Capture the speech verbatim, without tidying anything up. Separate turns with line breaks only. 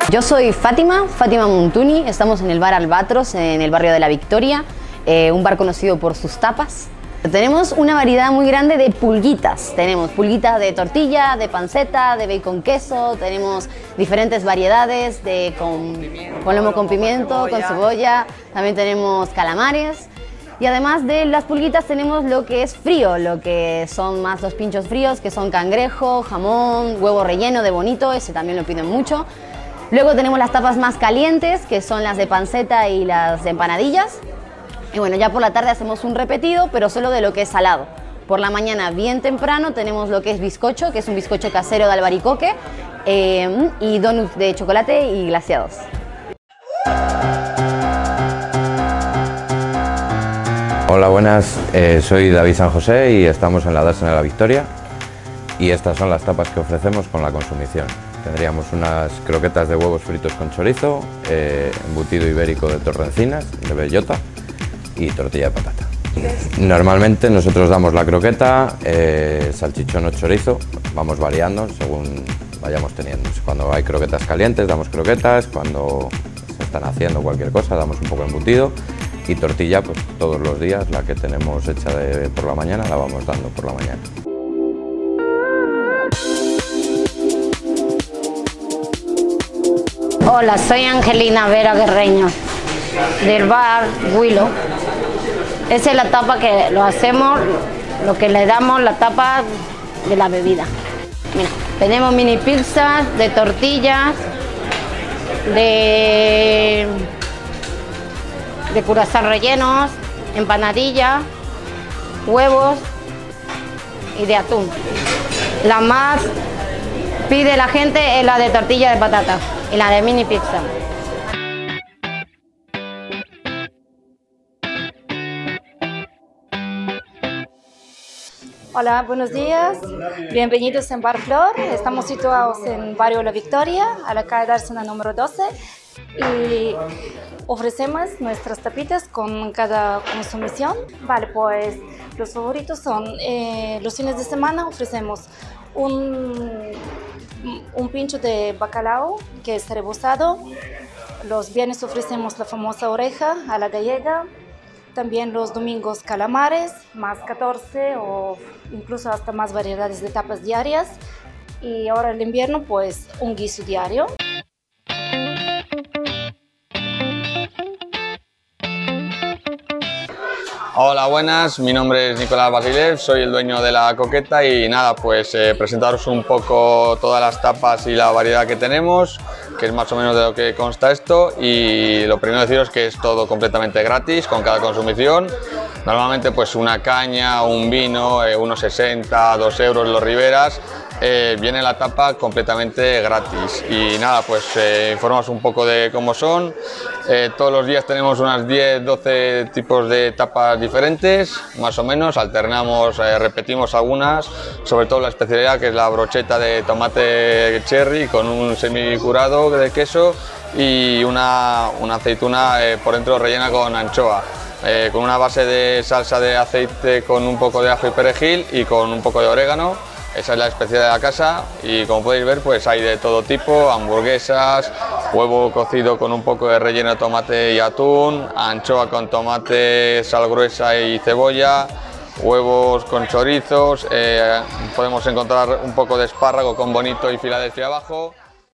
Yo soy Fátima, Fátima Muntuni, estamos en el bar Albatros, en el barrio de La Victoria, eh, un bar conocido por sus tapas. Tenemos una variedad muy grande de pulguitas, tenemos pulguitas de tortilla, de panceta, de bacon queso, tenemos diferentes variedades de con, con lomo con pimiento, con cebolla, también tenemos calamares. Y además de las pulguitas tenemos lo que es frío, lo que son más los pinchos fríos, que son cangrejo, jamón, huevo relleno de bonito, ese también lo piden mucho. Luego tenemos las tapas más calientes, que son las de panceta y las de empanadillas. Y bueno, ya por la tarde hacemos un repetido, pero solo de lo que es salado. Por la mañana, bien temprano, tenemos lo que es bizcocho, que es un bizcocho casero de albaricoque, eh, y donuts de chocolate y glaseados.
Hola, buenas, eh, soy David San José y estamos en la Dársena de La Victoria y estas son las tapas que ofrecemos con la consumición. Tendríamos unas croquetas de huevos fritos con chorizo, eh, embutido ibérico de torrencinas, de bellota y tortilla de patata. Normalmente nosotros damos la croqueta, eh, salchichón o chorizo, vamos variando según vayamos teniendo. Cuando hay croquetas calientes damos croquetas, cuando se están haciendo cualquier cosa damos un poco de embutido. Y tortilla, pues todos los días, la que tenemos hecha de, por la mañana, la vamos dando por la mañana.
Hola, soy Angelina Vera Guerreño, del bar Willow. Esa es la tapa que lo hacemos, lo que le damos la tapa de la bebida. Mira, tenemos mini pizzas de tortillas, de... de curazán rellenos, empanadilla, huevos y de atún. La más pide la gente es la de tortilla de patata y la de mini pizza.
Hola, buenos días. Bienvenidos en Bar Flor. Estamos situados en barrio La Victoria, a la calle Dársena número doce. Y ofrecemos nuestras tapitas con cada consumición. Vale, pues los favoritos son, eh, los fines de semana ofrecemos un, un pincho de bacalao que es rebozado. Los viernes ofrecemos la famosa oreja a la gallega. También los domingos calamares, más catorce o incluso hasta más variedades de tapas diarias. Y ahora el invierno, pues un guiso diario.
Hola, buenas, mi nombre es Nicolás Basilev, soy el dueño de La Coqueta y nada, pues eh, presentaros un poco todas las tapas y la variedad que tenemos, que es más o menos de lo que consta esto, y lo primero deciros que es todo completamente gratis con cada consumición. Normalmente pues una caña, un vino, eh, unos sesenta, dos euros los Riberas, eh, viene la tapa completamente gratis. Y nada, pues eh, informamos un poco de cómo son. Eh, todos los días tenemos unas diez, doce tipos de tapas diferentes, más o menos, alternamos, eh, repetimos algunas, sobre todo la especialidad que es la brocheta de tomate cherry con un semicurado de queso y una, una aceituna eh, por dentro rellena con anchoa. Eh, con una base de salsa de aceite con un poco de ajo y perejil y con un poco de orégano. Esa es la especialidad de la casa y como podéis ver pues hay de todo tipo, hamburguesas, huevo cocido con un poco de relleno de tomate y atún, anchoa con tomate, sal gruesa y cebolla, huevos con chorizos, eh, podemos encontrar un poco de espárrago con bonito y Filadelfia abajo.